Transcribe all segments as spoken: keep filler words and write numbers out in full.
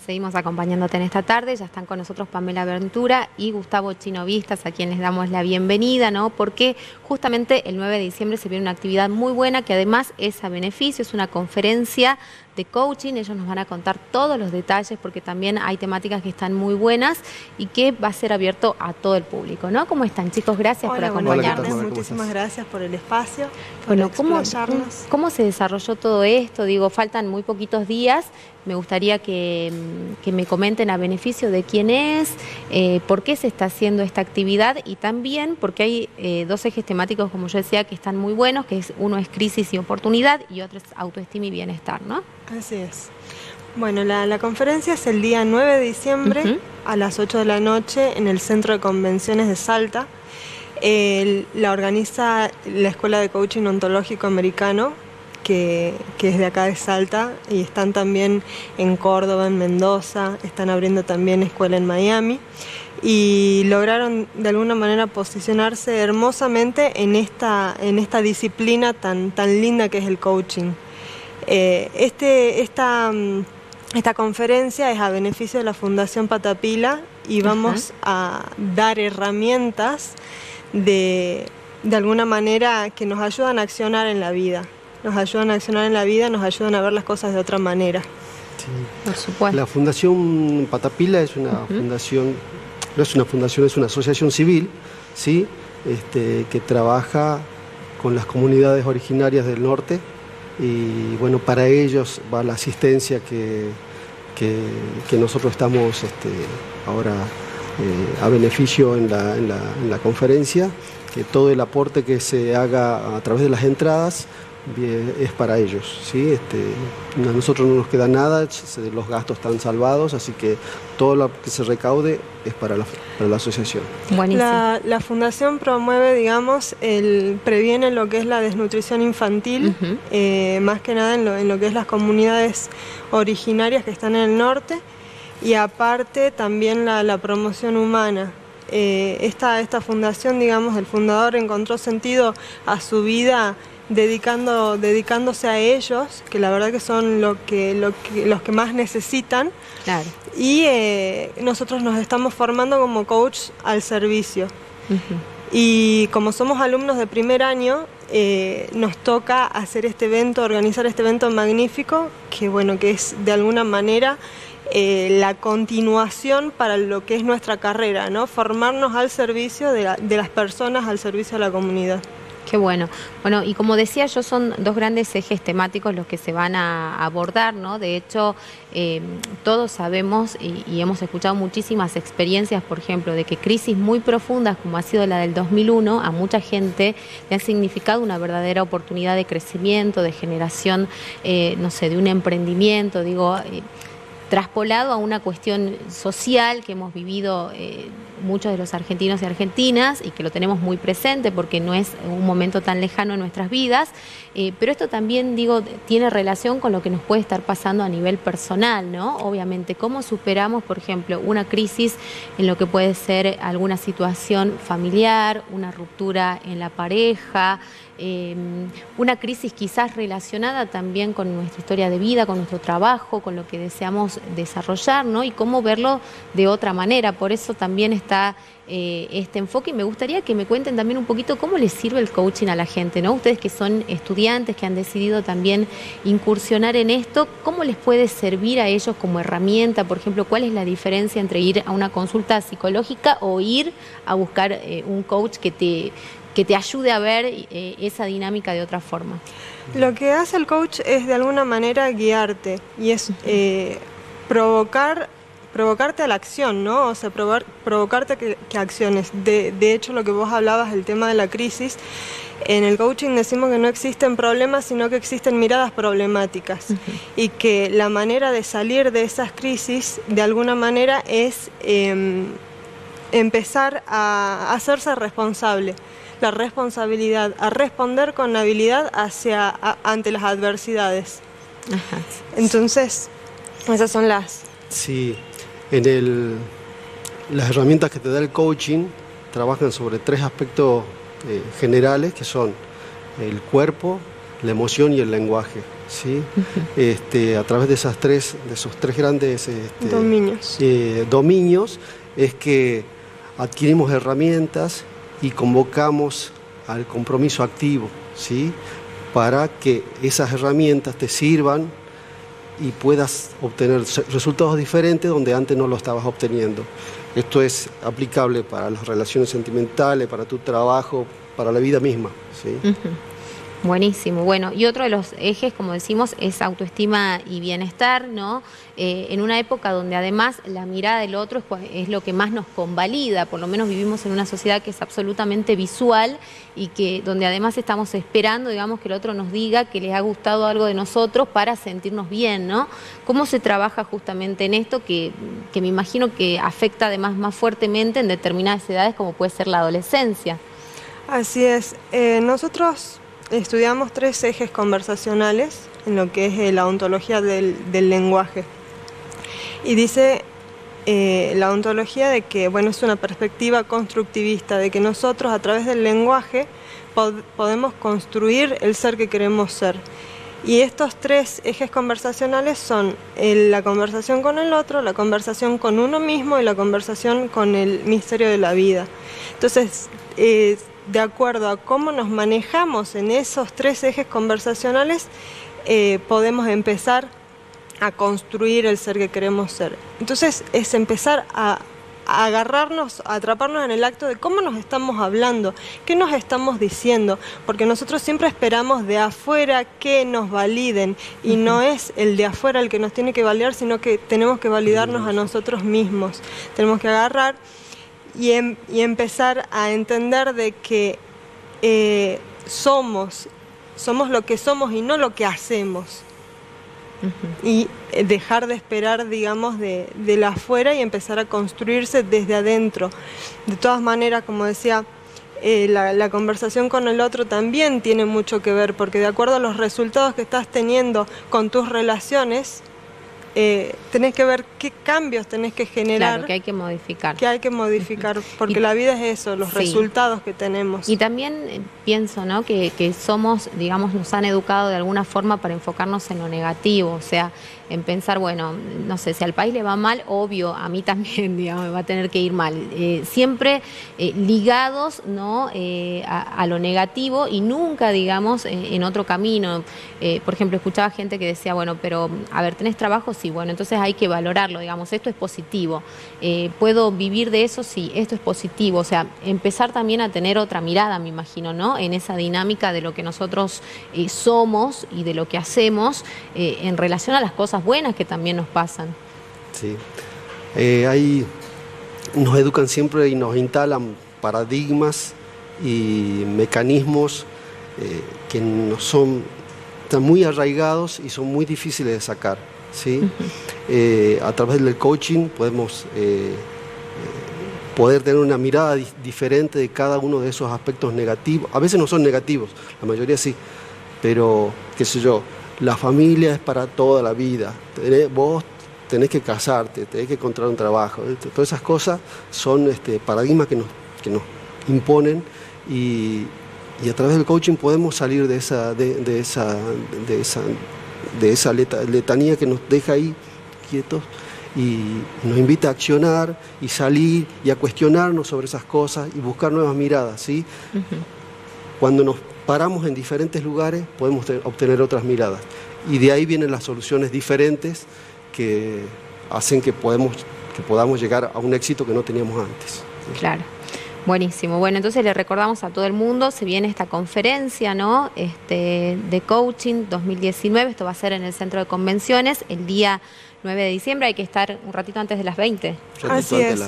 seguimos acompañándote en esta tarde. Ya están con nosotros Pamela Ventura y Gustavo Chino Vistas, a quienes damos la bienvenida, ¿no? Porque justamente el nueve de diciembre se viene una actividad muy buena que además es a beneficio, es una conferencia de coaching. Ellos nos van a contar todos los detalles porque también hay temáticas que están muy buenas y que va a ser abierto a todo el público, ¿no? ¿Cómo están, chicos? Gracias Hola, por acompañarnos. Hola, muchísimas gracias por el espacio, por bueno, ¿cómo, explayarnos. ¿cómo se desarrolló todo esto? Digo, faltan muy poquitos días. Me gustaría que, que me comenten a beneficio de quién es, eh, por qué se está haciendo esta actividad y también porque hay eh, dos ejes temáticos, como yo decía, que están muy buenos, que es uno es crisis y oportunidad y otro es autoestima y bienestar, ¿no? Así es. Bueno, la, la conferencia es el día nueve de diciembre uh-huh. a las ocho de la noche en el Centro de Convenciones de Salta. El, la organiza la Escuela de Coaching Ontológico Americano, que, que es de acá de Salta, y están también en Córdoba, en Mendoza, están abriendo también escuela en Miami, y lograron de alguna manera posicionarse hermosamente en esta, en esta disciplina tan, tan linda que es el coaching. Eh, este, esta, esta conferencia es a beneficio de la Fundación Patapila y vamos uh-huh. a dar herramientas de, de alguna manera que nos ayudan a accionar en la vida. Nos ayudan a accionar en la vida, nos ayudan a ver las cosas de otra manera. Sí. Por supuesto. La Fundación Patapila es una uh-huh. fundación, no es una fundación, es una asociación civil, ¿sí? este, que trabaja con las comunidades originarias del norte. Y bueno, para ellos va la asistencia que, que, que nosotros estamos este, ahora eh, a beneficio en la, en, la, en la conferencia, que todo el aporte que se haga a través de las entradas bien, es para ellos, ¿sí? este, a nosotros no nos queda nada, los gastos están salvados, así que todo lo que se recaude es para la, para la asociación. La, la fundación promueve, digamos, el, previene lo que es la desnutrición infantil, uh-huh. eh, más que nada en lo, en lo que es las comunidades originarias que están en el norte, y aparte también la, la promoción humana. Eh, esta, esta fundación, digamos, el fundador encontró sentido a su vida dedicando, dedicándose a ellos, que la verdad que son lo que, lo que, los que más necesitan. Claro. Y eh, nosotros nos estamos formando como coach al servicio. Uh-huh. Y como somos alumnos de primer año, eh, nos toca hacer este evento, organizar este evento magnífico, que bueno, que es de alguna manera eh, la continuación para lo que es nuestra carrera, ¿no? Formarnos al servicio de, la, de las personas, al servicio de la comunidad. Qué bueno. Bueno, y como decía yo, son dos grandes ejes temáticos los que se van a abordar, ¿no? De hecho, eh, todos sabemos y, y hemos escuchado muchísimas experiencias, por ejemplo, de que crisis muy profundas, como ha sido la del dos mil uno, a mucha gente le han significado una verdadera oportunidad de crecimiento, de generación, eh, no sé, de un emprendimiento, digo, eh, traspolado a una cuestión social que hemos vivido eh, muchos de los argentinos y argentinas y que lo tenemos muy presente porque no es un momento tan lejano en nuestras vidas, eh, pero esto también, digo, tiene relación con lo que nos puede estar pasando a nivel personal, ¿no? Obviamente, cómo superamos, por ejemplo, una crisis en lo que puede ser alguna situación familiar, una ruptura en la pareja, eh, una crisis quizás relacionada también con nuestra historia de vida, con nuestro trabajo, con lo que deseamos desarrollar, ¿no? Y cómo verlo de otra manera. Por eso también está eh, este enfoque y me gustaría que me cuenten también un poquito cómo les sirve el coaching a la gente, ¿no? Ustedes que son estudiantes, que han decidido también incursionar en esto, ¿cómo les puede servir a ellos como herramienta? Por ejemplo, ¿cuál es la diferencia entre ir a una consulta psicológica o ir a buscar eh, un coach que te... que te ayude a ver eh, esa dinámica de otra forma? Lo que hace el coach es de alguna manera guiarte y es eh, provocar, provocarte a la acción, ¿no? O sea, probar, provocarte que, que acciones. De, de hecho, lo que vos hablabas, el tema de la crisis, en el coaching decimos que no existen problemas, sino que existen miradas problemáticas. Uh-huh. Y que la manera de salir de esas crisis, de alguna manera, es eh, empezar a hacerse responsable. La responsabilidad, a responder con habilidad hacia, a, ante las adversidades. Ajá. Entonces, esas son las... Sí, en el, las herramientas que te da el coaching trabajan sobre tres aspectos eh, generales, que son el cuerpo, la emoción y el lenguaje, ¿sí? Uh-huh. este, a través de, esas tres, de esos tres grandes este, dominios. Eh, dominios es que adquirimos herramientas y convocamos al compromiso activo, ¿sí? Para que esas herramientas te sirvan y puedas obtener resultados diferentes donde antes no lo estabas obteniendo. Esto es aplicable para las relaciones sentimentales, para tu trabajo, para la vida misma, ¿sí? Uh-huh. Buenísimo. Bueno, y otro de los ejes, como decimos, es autoestima y bienestar, ¿no? Eh, en una época donde además la mirada del otro es, es lo que más nos convalida, por lo menos vivimos en una sociedad que es absolutamente visual y que donde además estamos esperando, digamos, que el otro nos diga que les ha gustado algo de nosotros para sentirnos bien, ¿no? ¿Cómo se trabaja justamente en esto que, que me imagino que afecta además más fuertemente en determinadas edades como puede ser la adolescencia? Así es. Eh, nosotros estudiamos tres ejes conversacionales en lo que es la ontología del, del lenguaje. Y dice eh, la ontología de que, bueno, es una perspectiva constructivista, de que nosotros a través del lenguaje pod podemos construir el ser que queremos ser. Y estos tres ejes conversacionales son el, la conversación con el otro, la conversación con uno mismo y la conversación con el misterio de la vida. Entonces, eh, de acuerdo a cómo nos manejamos en esos tres ejes conversacionales, eh, podemos empezar a construir el ser que queremos ser. Entonces es empezar a, a agarrarnos, a atraparnos en el acto de cómo nos estamos hablando, qué nos estamos diciendo, porque nosotros siempre esperamos de afuera que nos validen y uh-huh. no es el de afuera el que nos tiene que validar, sino que tenemos que validarnos a nosotros mismos. Tenemos que agarrar Y, em, y empezar a entender de que eh, somos, somos lo que somos y no lo que hacemos. Uh-huh. Y dejar de esperar, digamos, de, de la afuera y empezar a construirse desde adentro. De todas maneras, como decía, eh, la, la conversación con el otro también tiene mucho que ver, porque de acuerdo a los resultados que estás teniendo con tus relaciones, Eh, tenés que ver qué cambios tenés que generar. Claro, que hay que modificar. Que hay que modificar, porque y, la vida es eso, los sí. resultados que tenemos. Y también eh, pienso, ¿no?, que, que somos, digamos, nos han educado de alguna forma para enfocarnos en lo negativo, o sea, en pensar, bueno, no sé, si al país le va mal, obvio, a mí también, digamos, me va a tener que ir mal. Eh, siempre eh, ligados, ¿no?, eh, a, a lo negativo y nunca, digamos, eh, en otro camino. Eh, por ejemplo, escuchaba gente que decía, bueno, pero, a ver, ¿tenés trabajo? Sí, bueno, entonces hay que valorarlo, digamos, esto es positivo. Eh, ¿Puedo vivir de eso? Sí, esto es positivo. O sea, empezar también a tener otra mirada, me imagino, ¿no?, en esa dinámica de lo que nosotros eh, somos y de lo que hacemos eh, en relación a las cosas buenas que también nos pasan. Sí, eh, ahí nos educan siempre y nos instalan paradigmas y mecanismos eh, que no son, están muy arraigados y son muy difíciles de sacar, ¿sí? Uh-huh. eh, a través del coaching podemos eh, poder tener una mirada di diferente de cada uno de esos aspectos negativos. A veces no son negativos, la mayoría sí, pero qué sé yo, la familia es para toda la vida. Tenés, vos tenés que casarte, tenés que encontrar un trabajo. Todas esas cosas son este, paradigmas que nos, que nos imponen y, y a través del coaching podemos salir de esa, de, de esa, de esa, de esa leta, letanía que nos deja ahí quietos y nos invita a accionar y salir y a cuestionarnos sobre esas cosas y buscar nuevas miradas, ¿sí? Uh-huh. Cuando nos paramos en diferentes lugares, podemos obtener otras miradas. Y de ahí vienen las soluciones diferentes que hacen que, podemos, que podamos llegar a un éxito que no teníamos antes. Claro. Buenísimo. Bueno, entonces le recordamos a todo el mundo, se viene esta conferencia, ¿no?, este, de coaching dos mil diecinueve, esto va a ser en el Centro de Convenciones, el día nueve de diciembre, hay que estar un ratito antes de las veinte. Así es.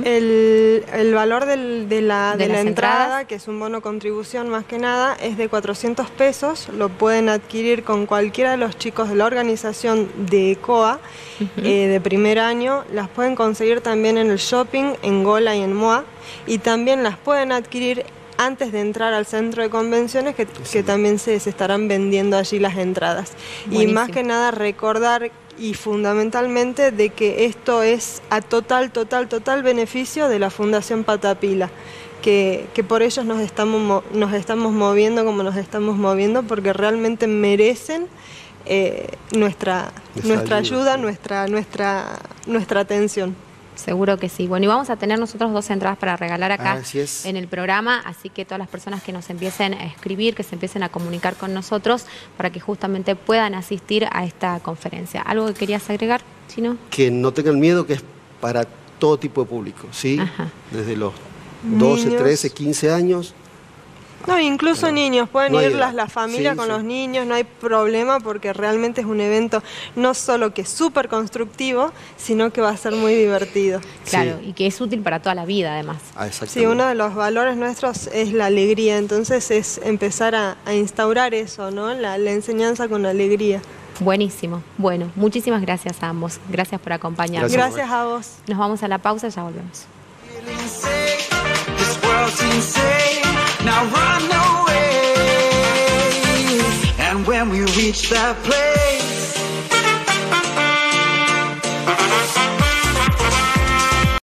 El, el valor del, de la, de de la entrada, entradas. que es un bono contribución más que nada, es de cuatrocientos pesos, lo pueden adquirir con cualquiera de los chicos de la organización de ECOA, uh-huh. eh, de primer año, las pueden conseguir también en el shopping, en Gola y en M O A, y también las pueden adquirir antes de entrar al centro de convenciones, que, sí. que también se, se estarán vendiendo allí las entradas. Buenísimo. Y más que nada recordar y fundamentalmente de que esto es a total, total, total beneficio de la Fundación Patapila. Que, que por ellos nos estamos, nos estamos moviendo como nos estamos moviendo, porque realmente merecen eh, nuestra, nuestra ayuda, ayuda nuestra, nuestra, nuestra atención. Seguro que sí. Bueno, y vamos a tener nosotros dos entradas para regalar acá en el programa, así que todas las personas que nos empiecen a escribir, que se empiecen a comunicar con nosotros para que justamente puedan asistir a esta conferencia. ¿Algo que querías agregar, Chino? Que no tengan miedo, que es para todo tipo de público, ¿sí? Ajá. Desde los doce, niños. trece, quince años. No, incluso no, niños, pueden no ir las, la familia sí, con sí. los niños, no hay problema, porque realmente es un evento no solo que es súper constructivo, sino que va a ser muy divertido. Claro, sí. y que es útil para toda la vida además. Ah, exactamente. Sí, uno de los valores nuestros es la alegría, entonces es empezar a, a instaurar eso, ¿no? La, la enseñanza con alegría. Buenísimo. Bueno, muchísimas gracias a ambos. Gracias por acompañarnos. Gracias, gracias a vos. Nos vamos a la pausa y ya volvemos. Now run away, and when we reach that place